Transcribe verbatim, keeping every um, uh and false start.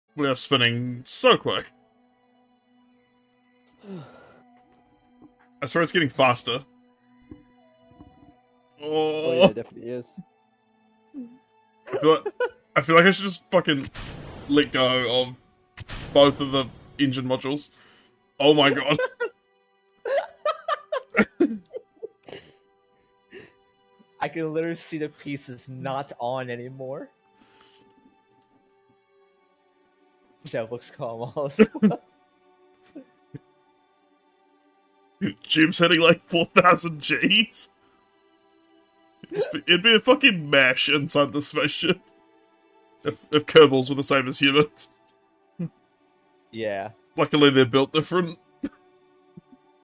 We are spinning so quick. I swear it's getting faster. Oh, Oh yeah, it definitely is. I feel, like, I feel like I should just fucking let go of both of the engine modules. Oh my god. I can literally see the pieces not on anymore. Jeff looks calm also. Jim's hitting like four thousand Gs. It'd be a fucking mesh inside the spaceship. If, if Kerbals were the same as humans. Yeah. Luckily they're built different.